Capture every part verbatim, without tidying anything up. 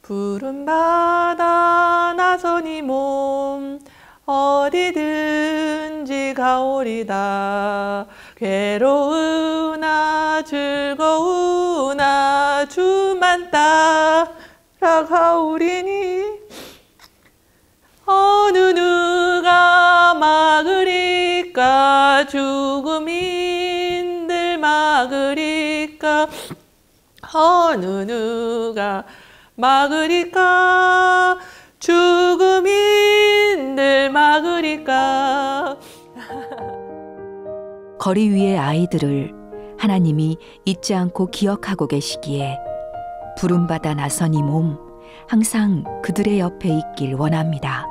푸른 바다 나선이 몸 어디든지 가오리다. 괴로우나 즐거우나 주만 따라가오리니. 어느 누가 막으리까 죽음인들 막으리까. 어느 누가 막으리까 죽음인들 막으리까. 거리 위의 아이들을 하나님이 잊지 않고 기억하고 계시기에 푸른 바다 나선이 몸 항상 그들의 옆에 있길 원합니다.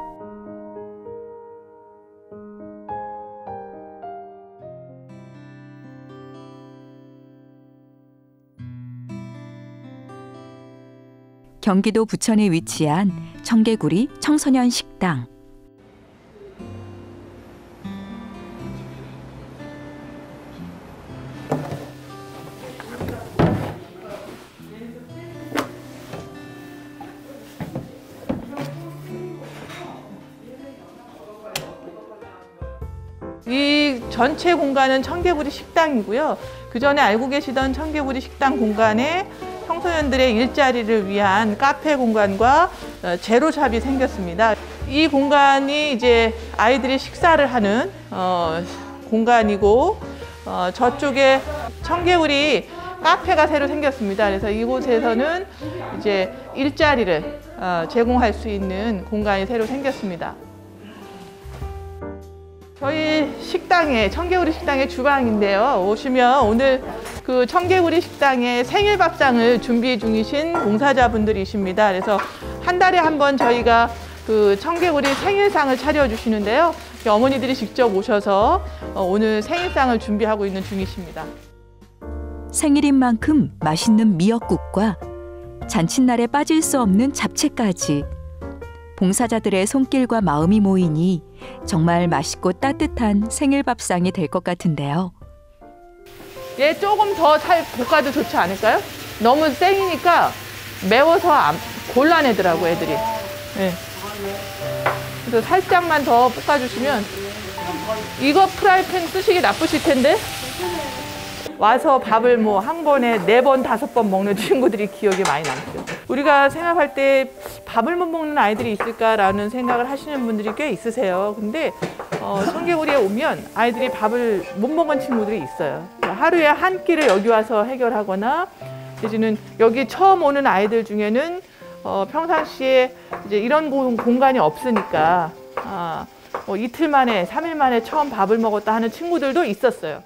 경기도 부천에 위치한 청개구리 청소년 식당. 이 전체 공간은 청개구리 식당이고요. 그 전에 알고 계시던 청개구리 식당 공간에 청소년들의 일자리를 위한 카페 공간과 제로샵이 생겼습니다. 이 공간이 이제 아이들이 식사를 하는 어, 공간이고, 어, 저쪽에 청개구리 카페가 새로 생겼습니다. 그래서 이곳에서는 이제 일자리를 어, 제공할 수 있는 공간이 새로 생겼습니다. 저희 식당에, 청개구리 식당의 주방인데요. 오시면 오늘 그 청개구리 식당의 생일 밥상을 준비 중이신 봉사자분들이십니다. 그래서 한 달에 한 번 저희가 그 청개구리 생일상을 차려주시는데요. 어머니들이 직접 오셔서 오늘 생일상을 준비하고 있는 중이십니다. 생일인 만큼 맛있는 미역국과 잔칫날에 빠질 수 없는 잡채까지 봉사자들의 손길과 마음이 모이니 정말 맛있고 따뜻한 생일 밥상이 될 것 같은데요. 얘 조금 더 살 볶아도 좋지 않을까요? 너무 생이니까 매워서 안, 곤란해더라고 애들이. 네. 그래서 살짝만 더 볶아주시면. 이거 프라이팬 쓰시기 나쁘실 텐데. 와서 밥을 뭐 한 번에 네 번, 다섯 번 먹는 친구들이 기억이 많이 남죠. 우리가 생각할 때 밥을 못 먹는 아이들이 있을까라는 생각을 하시는 분들이 꽤 있으세요. 근데 어, 청개구리에 오면 아이들이 밥을 못 먹은 친구들이 있어요. 하루에 한 끼를 여기 와서 해결하거나, 내지는 여기 처음 오는 아이들 중에는 어, 평상시에 이제 이런 공, 공간이 없으니까 아, 뭐 이틀 만에, 삼 일 만에 처음 밥을 먹었다 하는 친구들도 있었어요.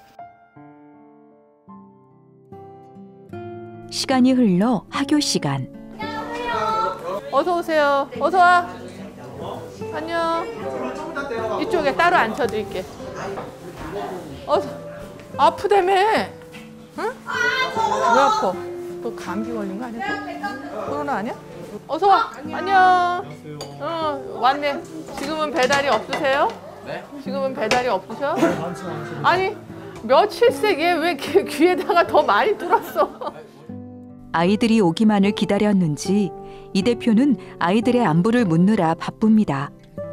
시간이 흘러 학교 시간. 어서 오세요. 어서 와. 안녕. 이쪽에 따로 앉혀드릴게. 어서. 아프다며. 응? 왜 아파? 또 감기 걸린 거 아니야? 또? 코로나 아니야? 어서 와. 안녕. 어, 왔네. 지금은 배달이 없으세요? 네? 지금은 배달이 없으셔? 아니, 며칠씩 얘 왜 귀에다가 더 많이 뚫었어? 아이들이 오기만을 기다렸는지 이 대표는 아이들의 안부를 묻느라 바쁩니다.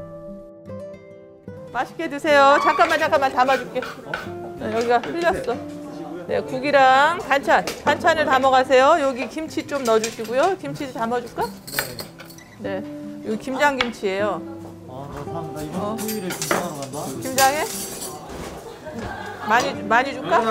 맛있게 드세요. 잠깐만 잠깐만 담아줄게. 네, 여기가 흘렸어. 네, 국이랑 반찬, 반찬을 담아가세요. 여기 김치 좀 넣어주시고요. 김치 담아줄까? 네, 여기 김장김치예요. 어. 김장해? 많이 많이 줄까?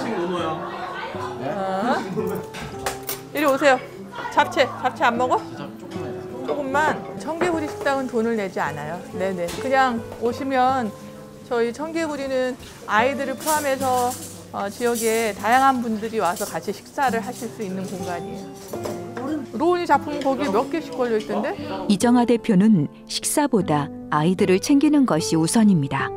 어. 이리 오세요. 잡채, 잡채 안 먹어? 조금만. 청개구리 식당은 돈을 내지 않아요. 네네. 그냥 오시면 저희 청개구리는 아이들을 포함해서 어, 지역에 다양한 분들이 와서 같이 식사를 하실 수 있는 공간이에요. 로운이 작품 거기 몇 개씩 걸려 있던데? 이정아 대표는 식사보다 아이들을 챙기는 것이 우선입니다.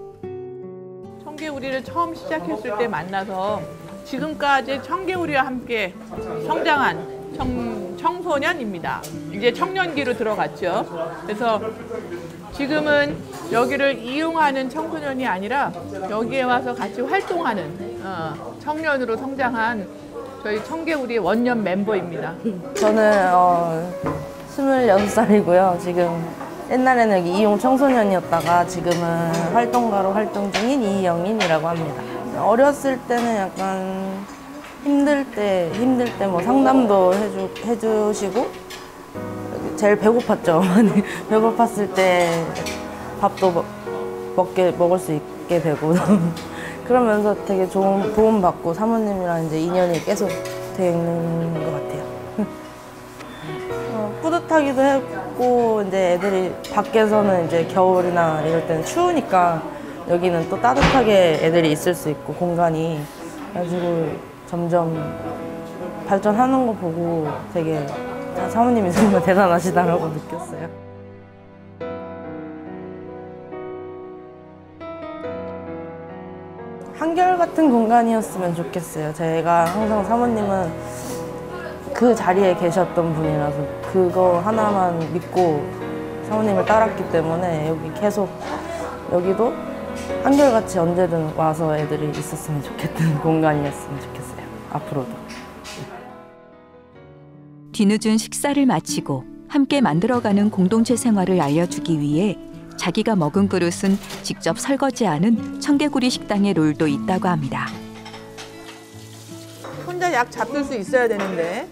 청개구리를 처음 시작했을 때 만나서 지금까지 청개구리와 함께 성장한 청, 청소년입니다. 이제 청년기로 들어갔죠. 그래서 지금은 여기를 이용하는 청소년이 아니라 여기에 와서 같이 활동하는 어, 청년으로 성장한 저희 청개구리의 원년 멤버입니다. 저는 어, 스물여섯 살이고요. 지금 옛날에는 여기 이용 청소년이었다가 지금은 활동가로 활동 중인 이영인이라고 합니다. 어렸을 때는 약간 힘들 때, 힘들 때 뭐 상담도 해주, 해주시고, 제일 배고팠죠. 많이 배고팠을 때 밥도 먹, 먹게, 먹을 수 있게 되고. 그러면서 되게 좋은 도움받고 사모님이랑 이제 인연이 계속 되는 것 같아요. 어, 뿌듯하기도 했고, 이제 애들이 밖에서는 이제 겨울이나 이럴 때는 추우니까 여기는 또 따뜻하게 애들이 있을 수 있고 공간이 그래가지고 점점 발전하는 거 보고 되게 사모님이 정말 대단하시다라고 느꼈어요. 한결같은 공간이었으면 좋겠어요. 제가 항상 사모님은 그 자리에 계셨던 분이라서 그거 하나만 믿고 사모님을 따랐기 때문에 여기 계속 여기도 한결같이 언제든 와서 애들이 있었으면 좋겠는 공간이었으면 좋겠어요. 앞으로도. 뒤늦은 식사를 마치고 함께 만들어가는 공동체 생활을 알려주기 위해 자기가 먹은 그릇은 직접 설거지하는 청개구리 식당의 롤도 있다고 합니다. 혼자 약 잡힐 수 있어야 되는데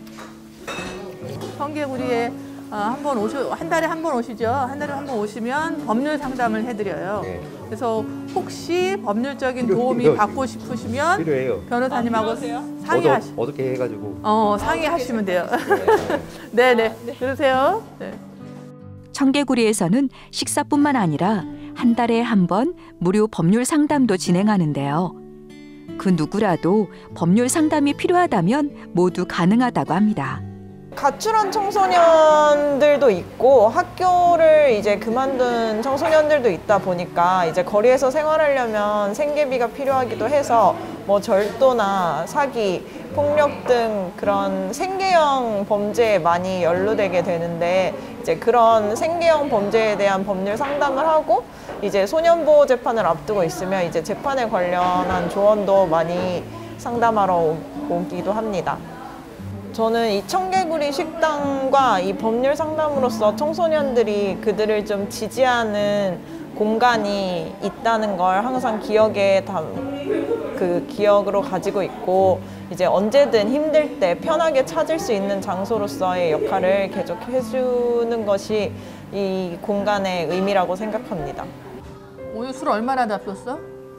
청개구리에 어, 한 번 오시, 한 달에 한 번 오시죠. 한 달에 한 번 오시면 법률 상담을 해드려요. 네. 그래서 혹시 법률적인 필요- 도움이 필요- 받고 싶으시면 필요해요. 변호사님하고 상의하시, 어둡, 어둡게 해가지고. 어, 상의하시면 돼요. 네네. 그러세요. 네. 청개구리에서는 식사뿐만 아니라 한 달에 한 번 무료 법률 상담도 진행하는데요. 그 누구라도 법률 상담이 필요하다면 모두 가능하다고 합니다. 가출한 청소년들도 있고 학교를 이제 그만둔 청소년들도 있다 보니까 이제 거리에서 생활하려면 생계비가 필요하기도 해서 뭐 절도나 사기, 폭력 등 그런 생계형 범죄에 많이 연루되게 되는데 이제 그런 생계형 범죄에 대한 법률 상담을 하고 이제 소년보호 재판을 앞두고 있으면 이제 재판에 관련한 조언도 많이 상담하러 오기도 합니다. 저는 이 청개구리 식당과 이 법률 상담으로서 청소년들이 그들을 좀 지지하는 공간이 있다는 걸 항상 기억에 담, 그 기억으로 가지고 있고 이제 언제든 힘들 때 편하게 찾을 수 있는 장소로서의 역할을 계속 해주는 것이 이 공간의 의미라고 생각합니다. 오늘 술 얼마나 잡혔어?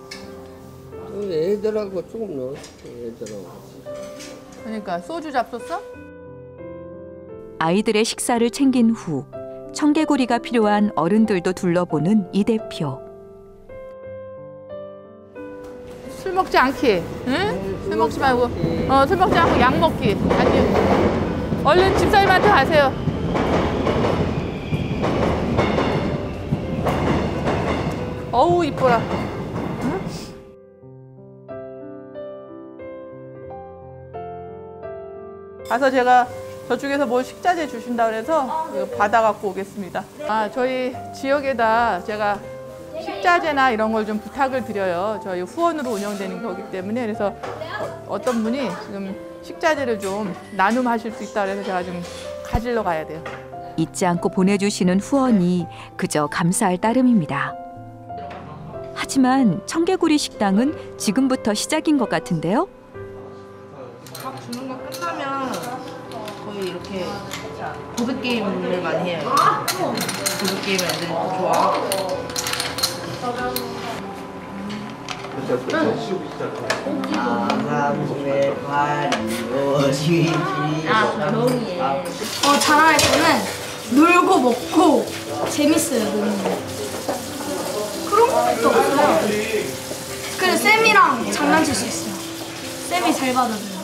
애들하고 조금 넣었어. 애들하고. 그러니까 소주 잡섰어? 아이들의 식사를 챙긴 후 청개구리가 필요한 어른들도 둘러보는 이 대표. 술 먹지 않기. 응? 술 먹지 말고. 어, 술 먹지 않고 약 먹기. 아니, 얼른 집사님한테 가세요. 어우, 이뻐라. 응? 가서 제가 저쪽에서 뭘 식자재 주신다 그래서 이거 받아갖고 오겠습니다. 아, 저희 지역에다 제가 식자재나 이런 걸 좀 부탁을 드려요. 저희 후원으로 운영되는 거기 때문에 그래서 어, 어떤 분이 지금 식자재를 좀 나눔하실 수 있다 그래서 제가 좀 가지러 가야 돼요. 잊지 않고 보내주시는 후원이 그저 감사할 따름입니다. 하지만 청개구리 식당은 지금부터 시작인 것 같은데요. 밥 주는 거 끝나면 거의 이렇게 보드게임을 많이 해요. 보드게임 애들이 또 좋아하고. 어, 자랑할 거는 놀고 먹고 재밌어요, 노는 거. 그런 것도 없어요. 그래서 쌤이랑 장난칠 수 있어요. 쌤이 잘 받아줘요.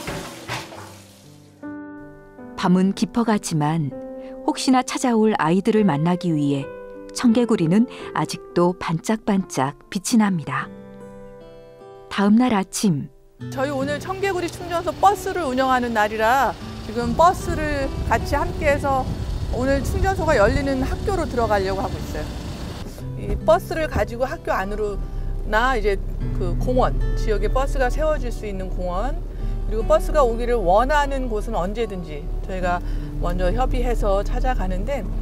밤은 깊어가지만 혹시나 찾아올 아이들을 만나기 위해 청개구리는 아직도 반짝반짝 빛이 납니다. 다음 날 아침 저희 오늘 청개구리 충전소 버스를 운영하는 날이라 지금 버스를 같이 함께해서 오늘 충전소가 열리는 학교로 들어가려고 하고 있어요. 이 버스를 가지고 학교 안으로나 이제 그 공원, 지역에 버스가 세워질 수 있는 공원, 그리고 버스가 오기를 원하는 곳은 언제든지 저희가 먼저 협의해서 찾아가는데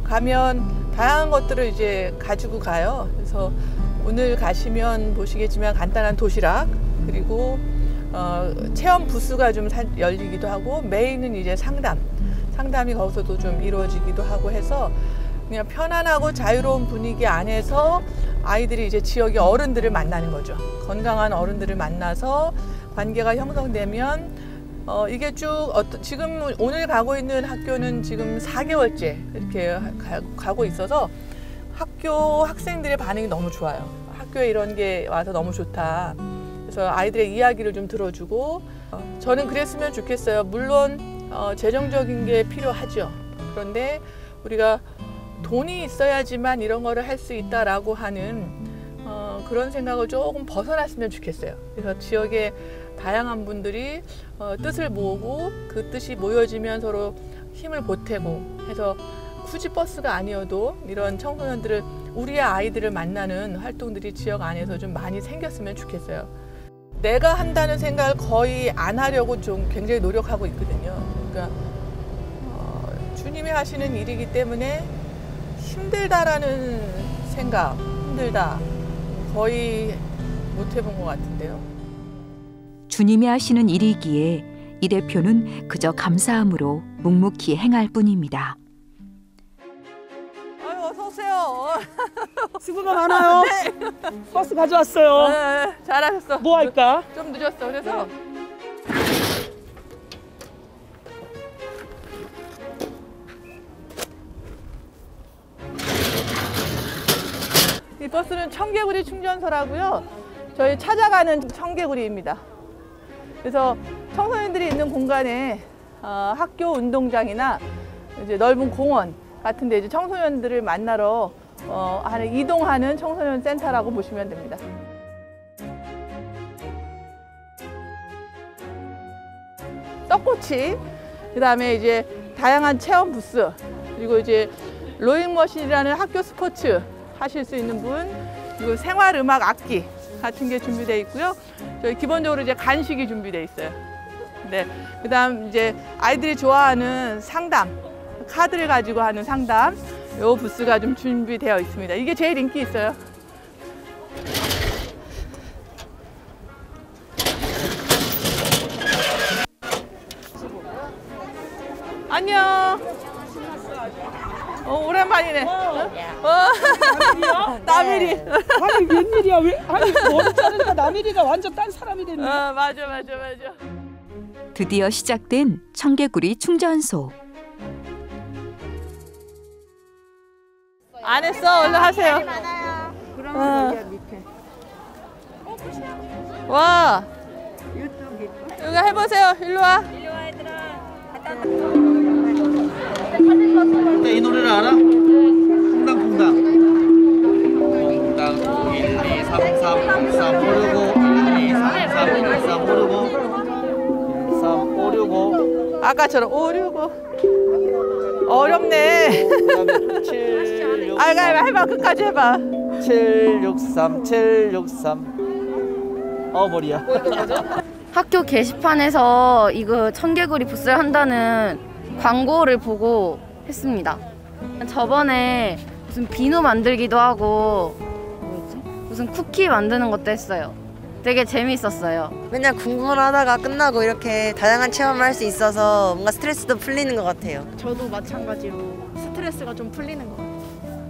가면 다양한 것들을 이제 가지고 가요. 그래서 오늘 가시면 보시겠지만 간단한 도시락, 그리고 어, 체험 부스가 좀 사, 열리기도 하고, 메인은 이제 상담, 상담이 거기서도 좀 이루어지기도 하고 해서 그냥 편안하고 자유로운 분위기 안에서 아이들이 이제 지역의 어른들을 만나는 거죠. 건강한 어른들을 만나서 관계가 형성되면 어, 이게 쭉 어떤, 지금 오늘 가고 있는 학교는 지금 사 개월째 이렇게 가, 가고 있어서 학교 학생들의 반응이 너무 좋아요. 학교에 이런 게 와서 너무 좋다. 그래서 아이들의 이야기를 좀 들어주고, 어, 저는 그랬으면 좋겠어요. 물론 어, 재정적인 게 필요하죠. 그런데 우리가 돈이 있어야지만 이런 거를 할 수 있다라고 하는 어, 그런 생각을 조금 벗어났으면 좋겠어요. 그래서 지역의 다양한 분들이 어, 뜻을 모으고 그 뜻이 모여지면 서로 힘을 보태고 해서 굳이 버스가 아니어도 이런 청소년들을, 우리의 아이들을 만나는 활동들이 지역 안에서 좀 많이 생겼으면 좋겠어요. 내가 한다는 생각을 거의 안 하려고 좀 굉장히 노력하고 있거든요. 그러니까 어, 주님이 하시는 일이기 때문에 힘들다라는 생각, 힘들다 거의 못 해본 것 같은데요. 주님이 하시는 일이기에 이 대표는 그저 감사함으로 묵묵히 행할 뿐입니다. 아유, 어서 오세요. 수고가 많아요. 네. 버스 가져왔어요. 네, 잘하셨어. 뭐 할까? 좀 늦었어. 그래서 이 버스는 청개구리 충전소라고요. 저희 찾아가는 청개구리입니다. 그래서 청소년들이 있는 공간에 어, 학교 운동장이나 이제 넓은 공원 같은 데 이제 청소년들을 만나러 어, 하는, 이동하는 청소년 센터라고 보시면 됩니다. 떡꼬치, 그 다음에 이제 다양한 체험 부스, 그리고 이제 로잉머신이라는 학교 스포츠 하실 수 있는 분, 그리고 생활음악 악기 같은 게 준비되어 있고요. 저희 기본적으로 이제 간식이 준비되어 있어요. 네, 그 다음 이제 아이들이 좋아하는 상담, 카드를 가지고 하는 상담, 요 부스가 좀 준비되어 있습니다. 이게 제일 인기 있어요. 안녕. 어, 오랜만이네. 어? 어? 나미리. 아니 웬일이야? 왜? 아니 머리 자르니까 나미리가 완전 딴 사람이 됐네. 어, 맞아, 맞아, 맞아. 드디어 시작된 청개구리 충전소. 안 했어. 얼른 하세요. 어. 와. 여기 해보세요. 일로 와. 이 노래를 알아? 퐁당퐁당. 퐁당 일, 이, 삼, 삼, 삼, 오, 육, 오. 일, 이, 삼, 삼, 일, 삼, 오, 육, 오. 일, 삼, 오, 육, 오. 아까처럼 오, 육, 오. 어렵네. 칠, 육, 아, 해봐. 끝까지 해봐. 칠, 육, 삼, 칠, 육, 삼. 어, 머리야. 학교 게시판에서 이거 청개구리 부스를 한다는 광고를 보고 했습니다. 저번에 무슨 비누 만들기도 하고 뭐였지? 무슨 쿠키 만드는 것도 했어요. 되게 재미있었어요. 맨날 공부를 하다가 끝나고 이렇게 다양한 체험을 할 수 있어서 뭔가 스트레스도 풀리는 것 같아요. 저도 마찬가지로 스트레스가 좀 풀리는 것 같아요.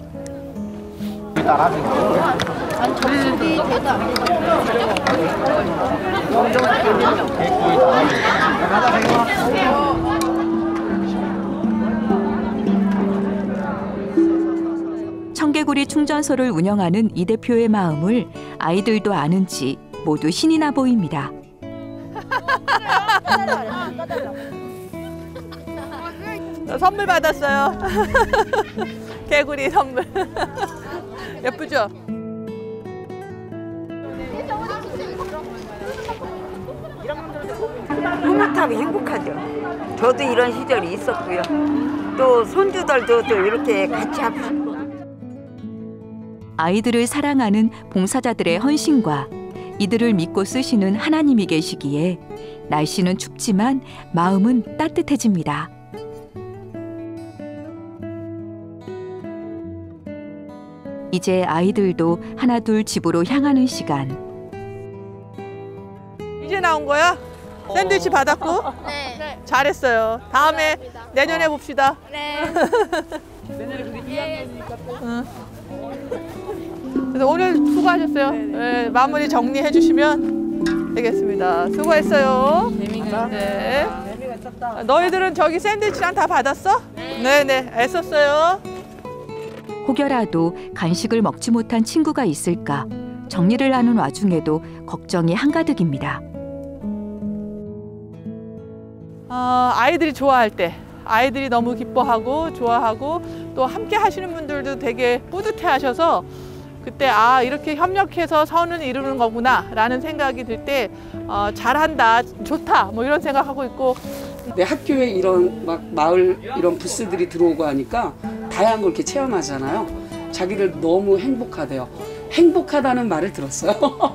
청개구리 충전소를 운영하는 이 대표의 마음을 아이들도 아는지 모두 신이 나 보입니다. 선물 받았어요. 개구리 선물. 예쁘죠? 흐뭇하고 행복하죠. 저도 이런 시절이 있었고요. 또 손주들도 또 이렇게 같이 하고 싶고. 아이들을 사랑하는 봉사자들의 헌신과 이들을 믿고 쓰시는 하나님이 계시기에 날씨는 춥지만 마음은 따뜻해집니다. 이제 아이들도 하나둘 집으로 향하는 시간. 이제 나온 거야? 샌드위치 받았고? 네. 잘했어요. 다음에 감사합니다. 내년에 봅시다. 네. 내년에 그게 이 학년이니까 또. 응. 그래서 오늘 수고하셨어요. 네, 마무리 정리해 주시면 되겠습니다. 수고했어요. 네. 너희들은 저기 샌드위치랑 다 받았어? 네, 네. 애썼어요. 혹여라도 간식을 먹지 못한 친구가 있을까 정리를 하는 와중에도 걱정이 한가득입니다. 어, 아이들이 좋아할 때, 아이들이 너무 기뻐하고 좋아하고 또 함께 하시는 분들도 되게 뿌듯해 하셔서 그때 아 이렇게 협력해서 선을 이루는 거구나 라는 생각이 들 때 어, 잘한다, 좋다 뭐 이런 생각하고 있고. 내 학교에 이런 막 마을 이런 부스들이 들어오고 하니까 다양한 걸 이렇게 체험하잖아요. 자기들 너무 행복하대요. 행복하다는 말을 들었어요.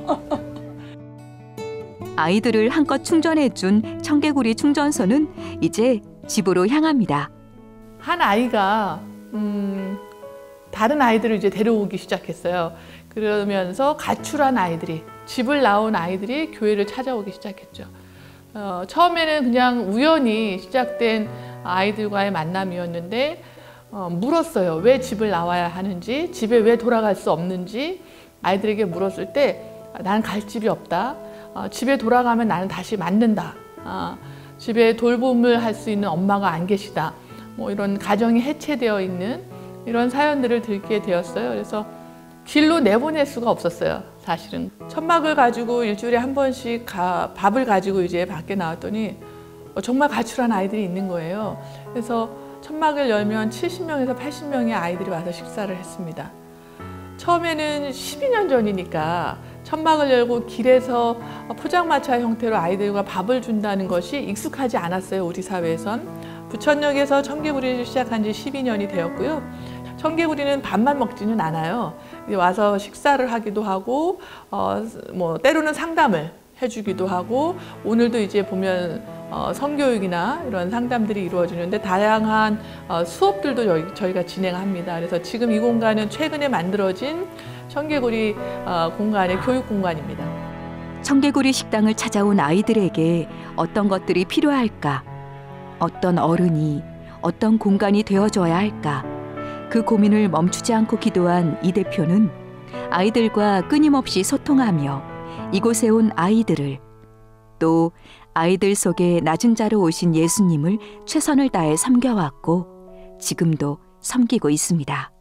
아이들을 한껏 충전해준 청개구리 충전소는 이제 집으로 향합니다. 한 아이가 음, 다른 아이들을 이제 데려오기 시작했어요. 그러면서 가출한 아이들이, 집을 나온 아이들이 교회를 찾아오기 시작했죠. 어, 처음에는 그냥 우연히 시작된 아이들과의 만남이었는데 어, 물었어요. 왜 집을 나와야 하는지, 집에 왜 돌아갈 수 없는지 아이들에게 물었을 때 나는 갈 집이 없다. 어, 집에 돌아가면 나는 다시 만든다. 어, 집에 돌봄을 할 수 있는 엄마가 안 계시다. 뭐 이런 가정이 해체되어 있는 이런 사연들을 듣게 되었어요. 그래서 길로 내보낼 수가 없었어요. 사실은 천막을 가지고 일주일에 한 번씩 가, 밥을 가지고 이제 밖에 나왔더니 정말 가출한 아이들이 있는 거예요. 그래서 천막을 열면 칠십 명에서 팔십 명의 아이들이 와서 식사를 했습니다. 처음에는 십이 년 전이니까 천막을 열고 길에서 포장마차 형태로 아이들과 밥을 준다는 것이 익숙하지 않았어요. 우리 사회에선. 부천역에서 청개구리를 시작한 지 십이 년이 되었고요. 청개구리는 밥만 먹지는 않아요. 와서 식사를 하기도 하고 어, 뭐 때로는 상담을 해주기도 하고 오늘도 이제 보면 어, 성교육이나 이런 상담들이 이루어지는데 다양한 어, 수업들도 저희, 저희가 진행합니다. 그래서 지금 이 공간은 최근에 만들어진 청개구리 어, 공간의 교육 공간입니다. 청개구리 식당을 찾아온 아이들에게 어떤 것들이 필요할까? 어떤 어른이, 어떤 공간이 되어줘야 할까? 그 고민을 멈추지 않고 기도한 이 대표는 아이들과 끊임없이 소통하며 이곳에 온 아이들을, 또 아이들 속에 낮은 자로 오신 예수님을 최선을 다해 섬겨왔고 지금도 섬기고 있습니다.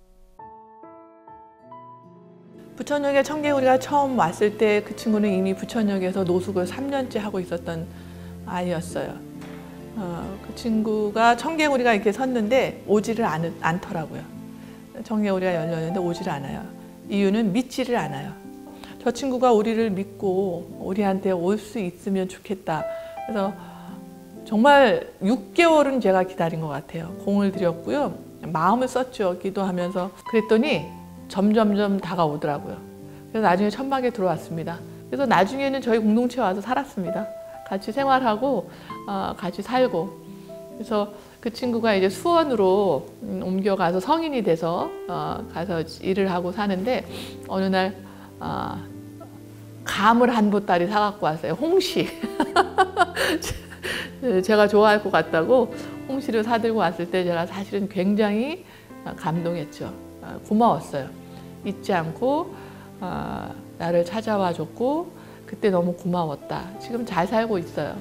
부천역에 청개구리가 처음 왔을 때 그 친구는 이미 부천역에서 노숙을 삼 년째 하고 있었던 아이였어요. 어, 그 친구가 청개구리가 이렇게 섰는데 오지를 않, 않더라고요. 청개구리가 열렸는데 오지를 않아요. 이유는 믿지를 않아요. 저 친구가 우리를 믿고 우리한테 올 수 있으면 좋겠다. 그래서 정말 육 개월은 제가 기다린 것 같아요. 공을 들였고요. 마음을 썼죠. 기도하면서. 그랬더니 점점점 다가오더라고요. 그래서 나중에 천막에 들어왔습니다. 그래서 나중에는 저희 공동체에 와서 살았습니다. 같이 생활하고 어, 같이 살고. 그래서 그 친구가 이제 수원으로 음, 옮겨가서 성인이 돼서 어, 가서 일을 하고 사는데 어느 날 어, 감을 한 보따리 사갖고 왔어요. 홍시. 제가 좋아할 것 같다고 홍시를 사들고 왔을 때 제가 사실은 굉장히 감동했죠. 어, 고마웠어요. 잊지 않고 어, 나를 찾아와 줬고 그때 너무 고마웠다. 지금 잘 살고 있어요.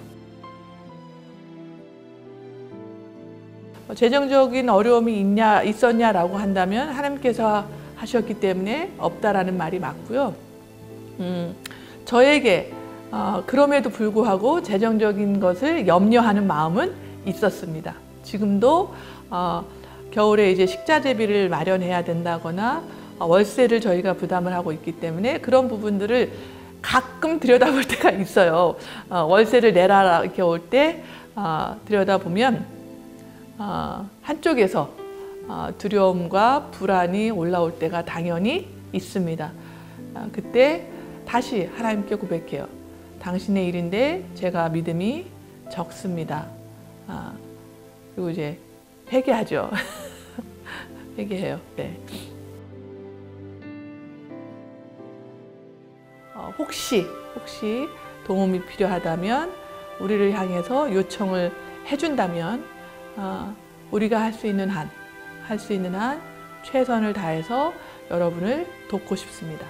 재정적인 어려움이 있냐, 있었냐라고 한다면 하나님께서 하셨기 때문에 없다라는 말이 맞고요. 음, 저에게 어, 그럼에도 불구하고 재정적인 것을 염려하는 마음은 있었습니다. 지금도 어, 겨울에 이제 식자재비를 마련해야 된다거나 어, 월세를 저희가 부담을 하고 있기 때문에 그런 부분들을 가끔 들여다볼 때가 있어요. 어, 월세를 내라 이렇게 올 때 어, 들여다보면 어, 한쪽에서 어, 두려움과 불안이 올라올 때가 당연히 있습니다. 어, 그때 다시 하나님께 고백해요. 당신의 일인데 제가 믿음이 적습니다. 어, 그리고 이제 회개하죠. 회개해요. 네. 어, 혹시 혹시 도움이 필요하다면 우리를 향해서 요청을 해준다면 어, 우리가 할 수 있는 한, 할 수 있는 한 최선을 다해서 여러분을 돕고 싶습니다.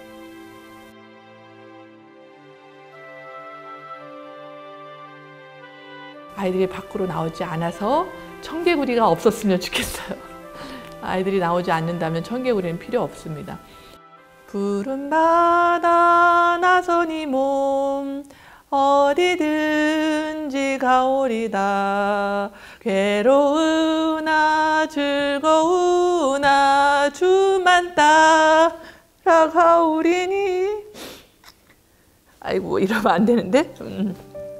아이들이 밖으로 나오지 않아서 청개구리가 없었으면 좋겠어요. 아이들이 나오지 않는다면 청개구리는 필요 없습니다. 푸른 바다 나선이 몸 어디든지 가오리다. 괴로우나 즐거우나 주만 따라가오리니. 아이고 이러면 안 되는데. 음.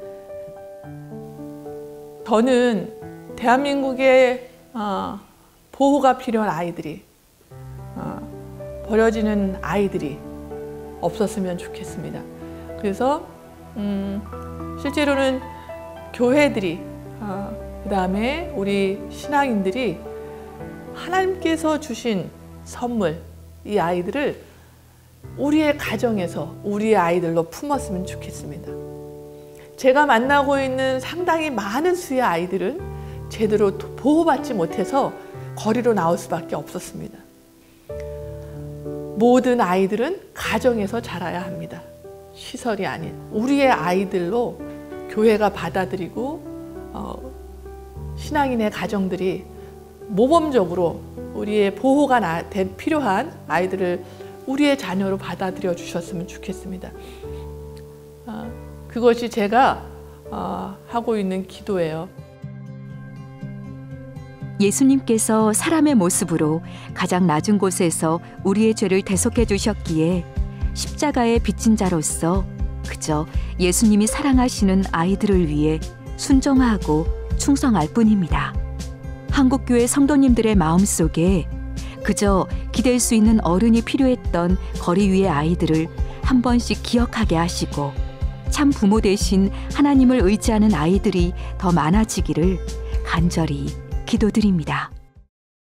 저는 대한민국의 어, 보호가 필요한 아이들이 어, 버려지는 아이들이 없었으면 좋겠습니다. 그래서 음, 실제로는 교회들이 어, 그 다음에 우리 신앙인들이 하나님께서 주신 선물, 이 아이들을 우리의 가정에서 우리의 아이들로 품었으면 좋겠습니다. 제가 만나고 있는 상당히 많은 수의 아이들은 제대로 보호받지 못해서 거리로 나올 수밖에 없었습니다. 모든 아이들은 가정에서 자라야 합니다. 시설이 아닌 우리의 아이들로 교회가 받아들이고 어, 신앙인의 가정들이 모범적으로 우리의 보호가 나, 필요한 아이들을 우리의 자녀로 받아들여 주셨으면 좋겠습니다. 어, 그것이 제가 어, 하고 있는 기도예요. 예수님께서 사람의 모습으로 가장 낮은 곳에서 우리의 죄를 대속해 주셨기에 십자가에 빚진 자로서 그저 예수님이 사랑하시는 아이들을 위해 순종하고 충성할 뿐입니다. 한국교회 성도님들의 마음속에 그저 기댈 수 있는 어른이 필요했던 거리 위의 아이들을 한 번씩 기억하게 하시고 참 부모 대신 하나님을 의지하는 아이들이 더 많아지기를 간절히 기도드립니다.